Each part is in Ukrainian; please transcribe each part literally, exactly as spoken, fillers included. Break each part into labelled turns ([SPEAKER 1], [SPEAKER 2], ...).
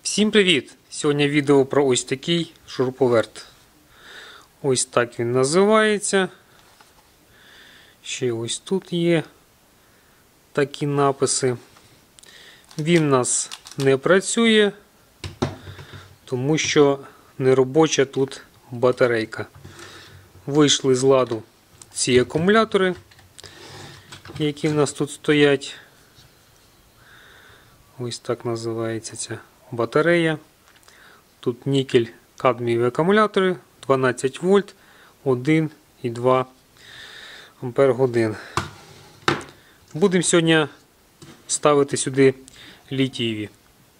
[SPEAKER 1] Всім привіт! Сьогодні відео про ось такий шуруповерт. Ось так він називається. Ще ось тут є такі написи. Він у нас не працює, тому що неробоча тут батарейка. Вийшли з ладу ці акумулятори, які в нас тут стоять. Ось так називається ця батарея. Тут нікель-кадмієві акумулятори, дванадцять вольт, один і два ампер годин. Будемо сьогодні ставити сюди літієві.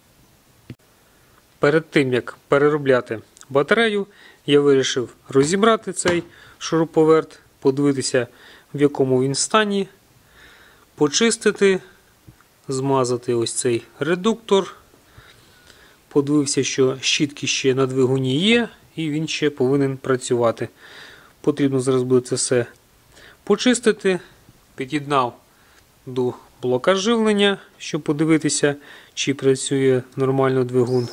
[SPEAKER 1] Перед тим, як переробляти батарею, я вирішив розібрати цей шуруповерт, подивитися, в якому він стані, почистити, змазати ось цей редуктор. Подивився, що щітки ще на двигуні є, і він ще повинен працювати. Потрібно зараз буде це все почистити. Під'єднав до блока живлення, щоб подивитися, чи працює нормально двигун.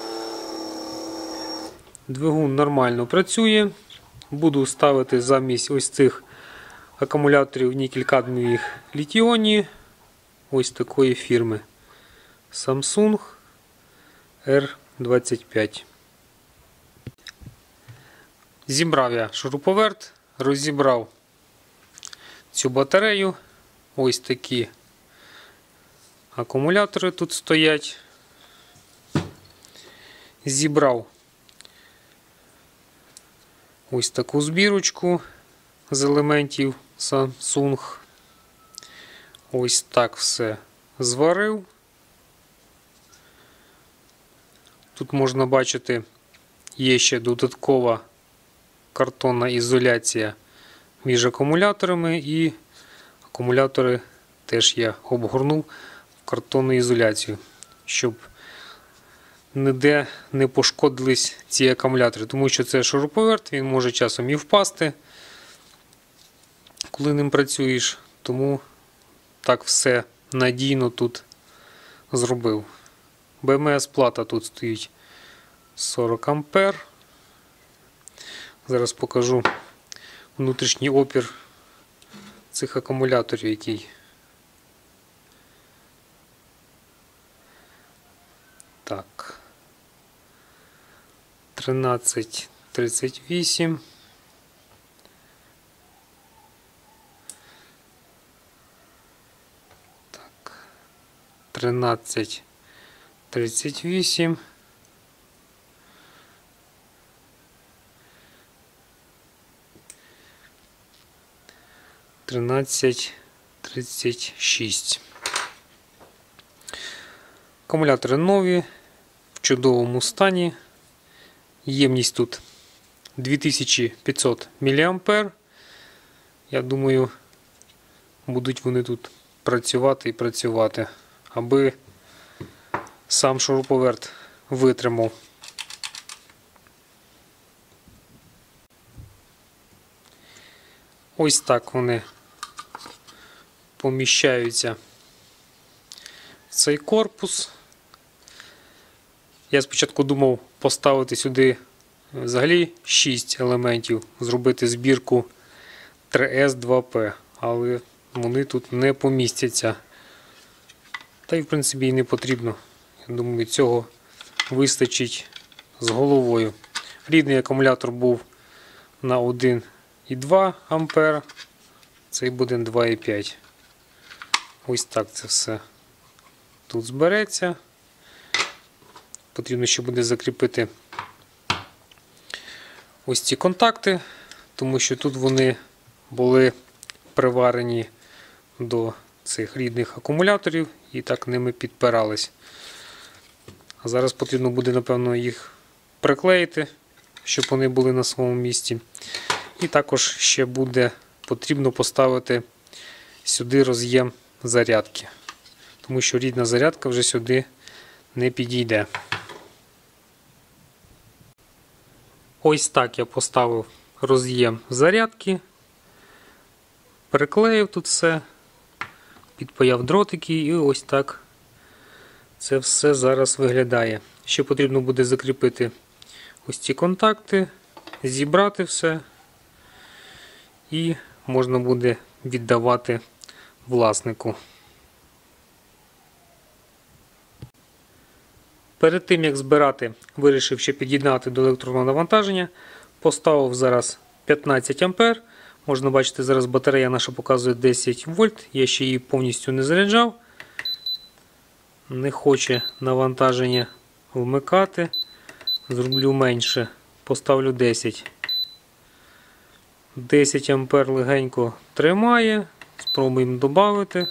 [SPEAKER 1] Двигун нормально працює. Буду ставити замість ось цих акумуляторів нікель-кадмієвих літіоні ось такої фірми Samsung ер двадцять п'ять. Зібрав я шуруповерт, розібрав цю батарею. Ось такі акумулятори тут стоять. Зібрав ось таку збірочку з елементів Samsung. Ось так все зварив. Тут можна бачити, є ще додаткова картонна ізоляція між акумуляторами, і акумулятори теж я обгорнув в картонну ізоляцію, щоб ніде не пошкодились ці акумулятори, тому що це шуруповерт, він може часом і впасти, коли ним працюєш, тому так все надійно тут зробив. Бе ем ес плата тут стоїть сорок ампер. Зараз покажу внутрішній опір цих акумуляторів, який. Так. тринадцять тридцять вісім. Так. тринадцять тридцять вісім. тринадцять тридцять шість. Акумулятори нові, в чудовому стані. Ємність тут дві тисячі п'ятсот міліампер. Я думаю, будуть вони тут працювати і працювати, аби сам шуруповерт витримав. Ось так вони поміщаються в цей корпус. Я спочатку думав поставити сюди взагалі шість елементів, зробити збірку три ес два пе, але вони тут не помістяться. Та й в принципі і не потрібно. Я думаю, цього вистачить з головою. Рідний акумулятор був на один і два ампер, цей буде два і п'ять. Ось так це все тут збереться. Потрібно ще буде закріпити ось ці контакти, тому що тут вони були приварені до цих рідних акумуляторів і так ними підпирались. А зараз потрібно буде, напевно, їх приклеїти, щоб вони були на своєму місці. І також ще буде потрібно поставити сюди роз'єм зарядки, тому що рідна зарядка вже сюди не підійде. Ось так я поставив роз'єм зарядки, приклеїв тут все, підпаяв дротики і ось так це все зараз виглядає. Ще потрібно буде закріпити ось ці контакти, зібрати все і можна буде віддавати власнику. Перед тим як збирати, вирішив ще під'єднати до електронного навантаження. Поставив зараз п'ятнадцять ампер. Можна бачити, зараз батарея наша показує десять вольт. Я ще її повністю не заряджав. Не хоче навантаження вмикати. Зроблю менше. Поставлю десять. десять ампер легенько тримає. Спробуємо додати.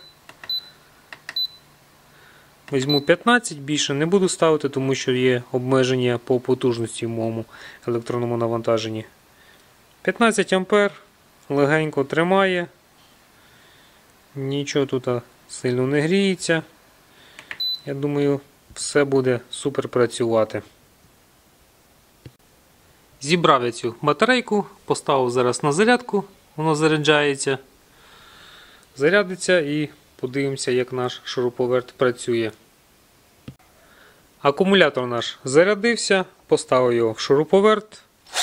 [SPEAKER 1] Візьму п'ятнадцять, більше не буду ставити, тому що є обмеження по потужності в моєму електронному навантаженні. п'ятнадцять ампер, легенько тримає, нічого тут сильно не гріється. Я думаю, все буде супер працювати. Зібрав я цю батарейку, поставив зараз на зарядку, воно заряджається, зарядиться і подивимося, як наш шуруповерт працює. Акумулятор наш зарядився, поставив його в шуруповерт.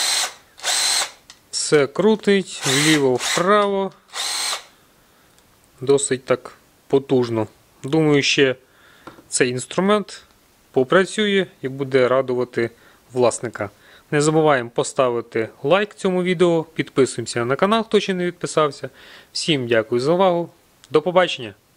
[SPEAKER 1] Все крутить, вліво-вправо. Досить так потужно. Думаю, ще цей інструмент попрацює і буде радувати власника. Не забуваємо поставити лайк цьому відео, підписуємося на канал, хто ще не підписався. Всім дякую за увагу. До побачення!